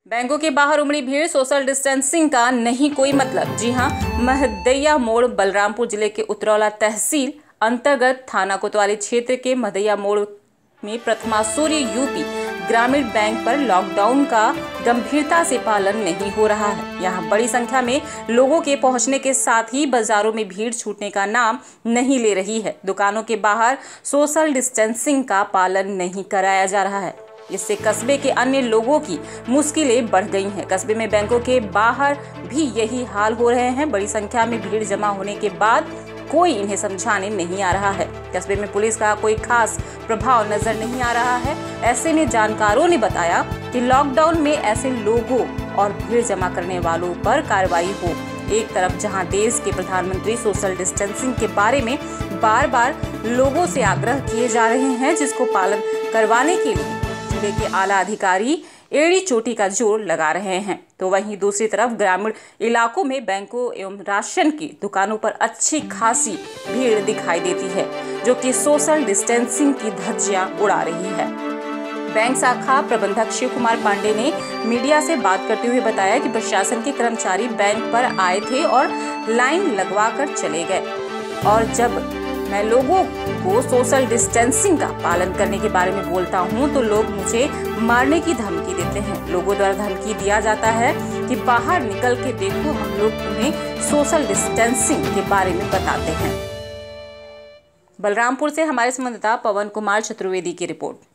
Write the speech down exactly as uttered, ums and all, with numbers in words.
बैंकों के बाहर उमड़ी भीड़, सोशल डिस्टेंसिंग का नहीं कोई मतलब। जी हां, महदैया मोड़ बलरामपुर जिले के उतरौला तहसील अंतर्गत थाना कोतवाली क्षेत्र के महदैया मोड़ में प्रथमा सूर्य यूपी ग्रामीण बैंक पर लॉकडाउन का गंभीरता से पालन नहीं हो रहा है। यहां बड़ी संख्या में लोगों के पहुंचने के साथ ही बाजारों में भीड़ छूटने का नाम नहीं ले रही है। दुकानों के बाहर सोशल डिस्टेंसिंग का पालन नहीं कराया जा रहा है। इससे कस्बे के अन्य लोगों की मुश्किलें बढ़ गई हैं। कस्बे में बैंकों के बाहर भी यही हाल हो रहे हैं। बड़ी संख्या में भीड़ जमा होने के बाद कोई इन्हें समझाने नहीं आ रहा है। कस्बे में पुलिस का कोई खास प्रभाव नजर नहीं आ रहा है। ऐसे में जानकारों ने बताया कि लॉकडाउन में ऐसे लोगों और भीड़ जमा करने वालों पर कार्रवाई हो। एक तरफ जहां देश के प्रधानमंत्री सोशल डिस्टेंसिंग के बारे में बार बार लोगों से आग्रह किए जा रहे हैं, जिसको पालन करवाने के लिए जिले के आला अधिकारी एड़ी चोटी का जोर लगा रहे हैं, तो वहीं दूसरी तरफ ग्रामीण इलाकों में बैंकों एवं राशन की दुकानों पर अच्छी खासी भीड़ दिखाई देती है, जो कि सोशल डिस्टेंसिंग की धज्जियां उड़ा रही है। बैंक शाखा प्रबंधक शिव कुमार पांडे ने मीडिया से बात करते हुए बताया कि प्रशासन के कर्मचारी बैंक पर आए थे और लाइन लगवा कर चले गए, और जब मैं लोगों को सोशल डिस्टेंसिंग का पालन करने के बारे में बोलता हूं तो लोग मुझे मारने की धमकी देते हैं। लोगों द्वारा धमकी दिया जाता है कि बाहर निकल के देखो, हम लोग तुम्हें सोशल डिस्टेंसिंग के बारे में बताते हैं। बलरामपुर से हमारे संवाददाता पवन कुमार चतुर्वेदी की रिपोर्ट।